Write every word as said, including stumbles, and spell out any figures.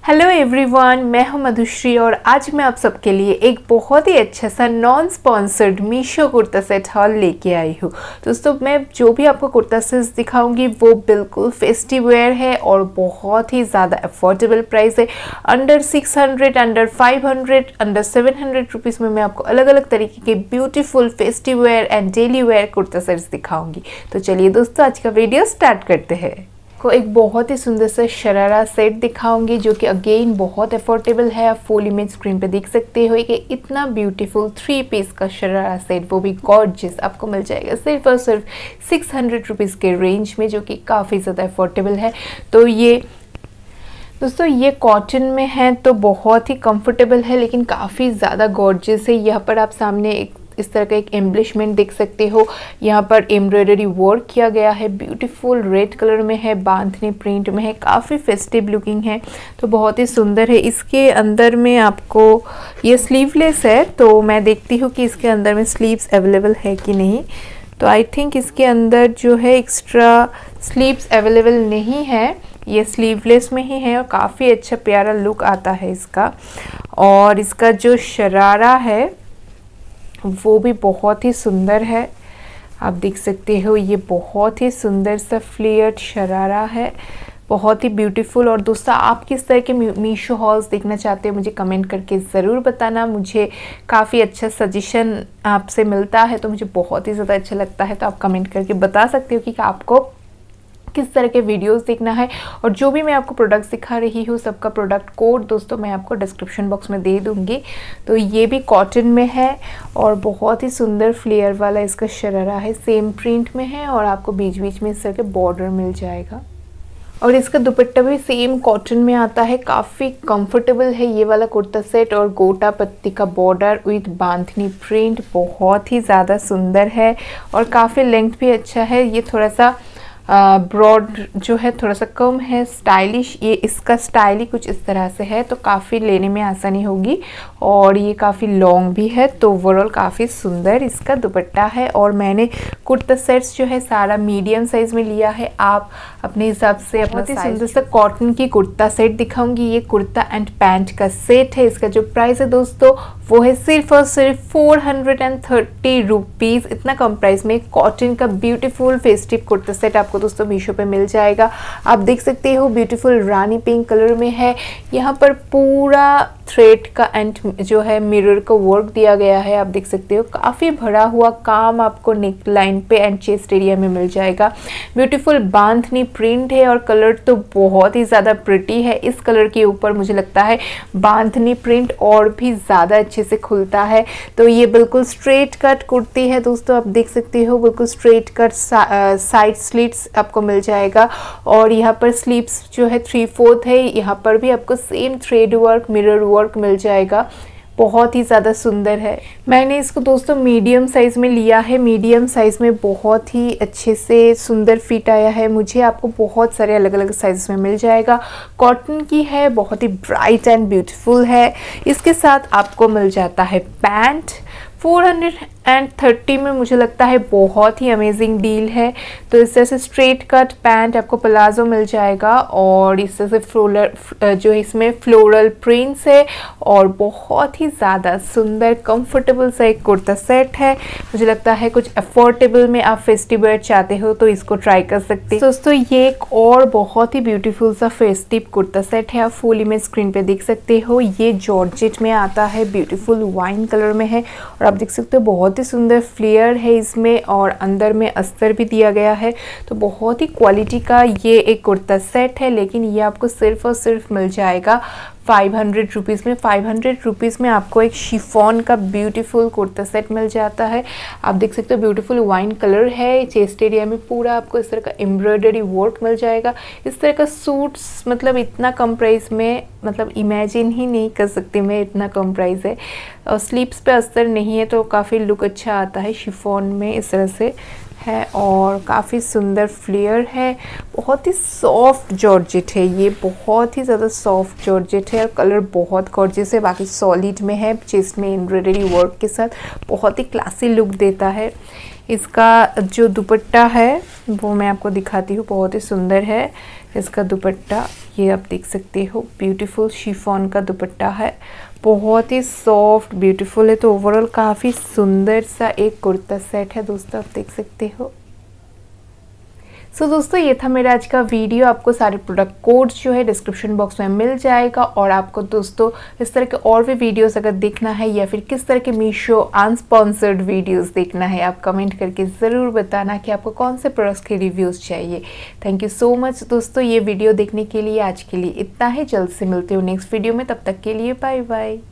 Hello everyone, मैं हूं मधुश्री और आज मैं आप सबके लिए एक बहुत ही अच्छा सा non sponsored Meesho kurta set haul लेके आई हूं। दोस्तों, मैं जो भी आपको कुर्ता सेट्स दिखाऊंगी वो बिल्कुल फेस्टिव वेयर है और बहुत ही ज़्यादा अफोर्डेबल प्राइस है। Under six hundred, under five hundred, under seven hundred rupees में मैं आपको अलग अलग तरीके के beautiful festive wear and daily wear kurta sets दिखाऊंगी। तो चलिए दोस्तों, आज का वीडियो स्टार्ट करते हैं। को एक बहुत ही सुंदर सा शरारा सेट दिखाऊंगी जो कि अगेन बहुत अफोर्डेबल है। आप फुल इमेज स्क्रीन पे देख सकते हो कि इतना ब्यूटीफुल थ्री पीस का शरारा सेट, वो भी गॉर्जियस, आपको मिल जाएगा सिर्फ और सिर्फ सिक्स हंड्रेड रुपीज़ के रेंज में, जो कि काफ़ी ज़्यादा अफोर्डेबल है। तो ये दोस्तों ये कॉटन में है तो बहुत ही कंफर्टेबल है, लेकिन काफ़ी ज़्यादा गॉर्जियस है। यहाँ पर आप सामने एक इस तरह का एक एम्ब्लिशमेंट देख सकते हो। यहाँ पर एम्ब्रॉयडरी वर्क किया गया है, ब्यूटीफुल रेड कलर में है, बांधनी प्रिंट में है, काफ़ी फेस्टिव लुकिंग है, तो बहुत ही सुंदर है। इसके अंदर में आपको ये स्लीवलेस है, तो मैं देखती हूँ कि इसके अंदर में स्लीव्स अवेलेबल है कि नहीं। तो आई थिंक इसके अंदर जो है एक्स्ट्रा स्लीव्स अवेलेबल नहीं है, ये स्लीवलेस में ही है और काफ़ी अच्छा प्यारा लुक आता है इसका। और इसका जो शरारा है वो भी बहुत ही सुंदर है, आप देख सकते हो। ये बहुत ही सुंदर सा फ्लेयर्ड शरारा है, बहुत ही ब्यूटीफुल। और दोस्तों, आप किस तरह के मीशो हॉल्स देखना चाहते हो मुझे कमेंट करके ज़रूर बताना। मुझे काफ़ी अच्छा सजेशन आपसे मिलता है तो मुझे बहुत ही ज़्यादा अच्छा लगता है, तो आप कमेंट करके बता सकते हो कि आपको किस तरह के वीडियोस देखना है। और जो भी मैं आपको प्रोडक्ट्स दिखा रही हूँ सबका प्रोडक्ट कोड दोस्तों मैं आपको डिस्क्रिप्शन बॉक्स में दे दूँगी। तो ये भी कॉटन में है और बहुत ही सुंदर फ्लेयर वाला इसका शरारा है, सेम प्रिंट में है और आपको बीच बीच में इस तरह के बॉर्डर मिल जाएगा। और इसका दुपट्टा भी सेम कॉटन में आता है, काफ़ी कंफर्टेबल है ये वाला कुर्ता सेट। और गोटा पत्ती का बॉर्डर विद बांधनी प्रिंट बहुत ही ज़्यादा सुंदर है और काफ़ी लेंथ भी अच्छा है। ये थोड़ा सा ब्रॉड uh, जो है थोड़ा सा कम है, स्टाइलिश। ये इसका स्टाइल ही कुछ इस तरह से है, तो काफ़ी लेने में आसानी होगी। और ये काफ़ी लॉन्ग भी है, तो ओवरऑल काफ़ी सुंदर इसका दुपट्टा है। और मैंने कुर्ता सेट्स जो है सारा मीडियम साइज़ में लिया है, आप अपने हिसाब से अपना साइज। सुंदर सा कॉटन की कुर्ता सेट दिखाऊंगी। ये कुर्ता एंड पैंट का सेट है। इसका जो प्राइस है दोस्तों वो है सिर्फ और सिर्फ four hundred and thirty rupees. इतना कम प्राइस में कॉटन का ब्यूटीफुल फेस्टिव कुर्ता सेट आपको दोस्तों मीशो पे मिल जाएगा। आप देख सकते हो ब्यूटीफुल रानी पिंक कलर में है। यहाँ पर पूरा थ्रेड का एंड जो है मिरर का वर्क दिया गया है, आप देख सकते हो। काफ़ी भरा हुआ काम आपको नेक लाइन पे एंड चेस्ट एरिया में मिल जाएगा। ब्यूटीफुल बांधनी प्रिंट है और कलर तो बहुत ही ज़्यादा प्रिटी है। इस कलर के ऊपर मुझे लगता है बांधनी प्रिंट और भी ज़्यादा अच्छे से खुलता है। तो ये बिल्कुल स्ट्रेट कट कुर्ती है दोस्तों, आप देख सकते हो बिल्कुल स्ट्रेट कट, सा, साइड स्लिट्स आपको मिल जाएगा। और यहाँ पर स्लीव्स जो है थ्री फोर्थ है, यहाँ पर भी आपको same thread work, mirror work मिल जाएगा, बहुत ही ज़्यादा सुंदर है। मैंने इसको दोस्तों मीडियम साइज़ में लिया है। मीडियम साइज़ में बहुत ही अच्छे से सुंदर फिट आया है मुझे। आपको बहुत सारे अलग अलग साइज़ में मिल जाएगा। कॉटन की है, बहुत ही ब्राइट एंड ब्यूटीफुल है। इसके साथ आपको मिल जाता है pant. Four hundred and thirty में मुझे लगता है बहुत ही अमेजिंग डील है। तो इस तरह से स्ट्रेट कट पैंट आपको प्लाजो मिल जाएगा और इस तरह से फ्लोरल जो इसमें फ्लोरल प्रिंट्स है और बहुत ही ज़्यादा सुंदर कंफर्टेबल सा एक कुर्ता सेट है। मुझे लगता है कुछ अफोर्डेबल में आप फेस्टिव वेयर चाहते हो तो इसको ट्राई कर सकते हैं। दोस्तों, ये एक और बहुत ही ब्यूटीफुल सा फेस्टिव कुर्ता सेट है, आप फुल इमेज स्क्रीन पे देख सकते हो। ये जॉर्जेट में आता है, ब्यूटीफुल वाइन कलर में है और आप देख सकते हो बहुत ही सुंदर फ्लेयर है इसमें और अंदर में अस्तर भी दिया गया है। तो बहुत ही क्वालिटी का ये एक कुर्ता सेट है, लेकिन ये आपको सिर्फ और सिर्फ मिल जाएगा फाइव हंड्रेड रुपीज़ में। फाइव हंड्रेड रुपीज़ में आपको एक शिफॉन का ब्यूटीफुल कुर्ता सेट मिल जाता है। आप देख सकते हो ब्यूटीफुल वाइन कलर है, चेस्ट एरिया में पूरा आपको इस तरह का एम्ब्रॉयडरी वर्क मिल जाएगा। इस तरह का सूट्स मतलब इतना कम प्राइस में, मतलब इमेजिन ही नहीं कर सकती मैं, इतना कम प्राइस है। और स्लीव्स पे अस्तर नहीं है तो काफ़ी लुक अच्छा आता है शिफॉन में, इस तरह से है और काफ़ी सुंदर फ्लेयर है। बहुत ही सॉफ्ट जॉर्जेट है ये, बहुत ही ज़्यादा सॉफ्ट जॉर्जेट है और कलर बहुत गॉर्जियस है। बाकी सॉलिड में है, चेस्ट में एम्ब्रॉयडरी वर्क के साथ बहुत ही क्लासी लुक देता है। इसका जो दुपट्टा है वो मैं आपको दिखाती हूँ, बहुत ही सुंदर है। इसका दुपट्टा ये आप देख सकते हो, ब्यूटीफुल शिफॉन का दुपट्टा है, बहुत ही सॉफ्ट ब्यूटीफुल है। तो ओवरऑल काफ़ी सुंदर सा एक कुर्ता सेट है दोस्तों, आप देख सकते हो। सो so, दोस्तों ये था मेरा आज का वीडियो। आपको सारे प्रोडक्ट कोड्स जो है डिस्क्रिप्शन बॉक्स में मिल जाएगा। और आपको दोस्तों इस तरह के और भी वीडियोस अगर देखना है या फिर किस तरह के मीशो अनस्पॉन्सर्ड वीडियोस देखना है, आप कमेंट करके ज़रूर बताना कि आपको कौन से प्रोडक्ट्स के रिव्यूज़ चाहिए। थैंक यू सो मच दोस्तों ये वीडियो देखने के लिए। आज के लिए इतना ही, जल्द से मिलते हो नेक्स्ट वीडियो में, तब तक के लिए बाय बाय।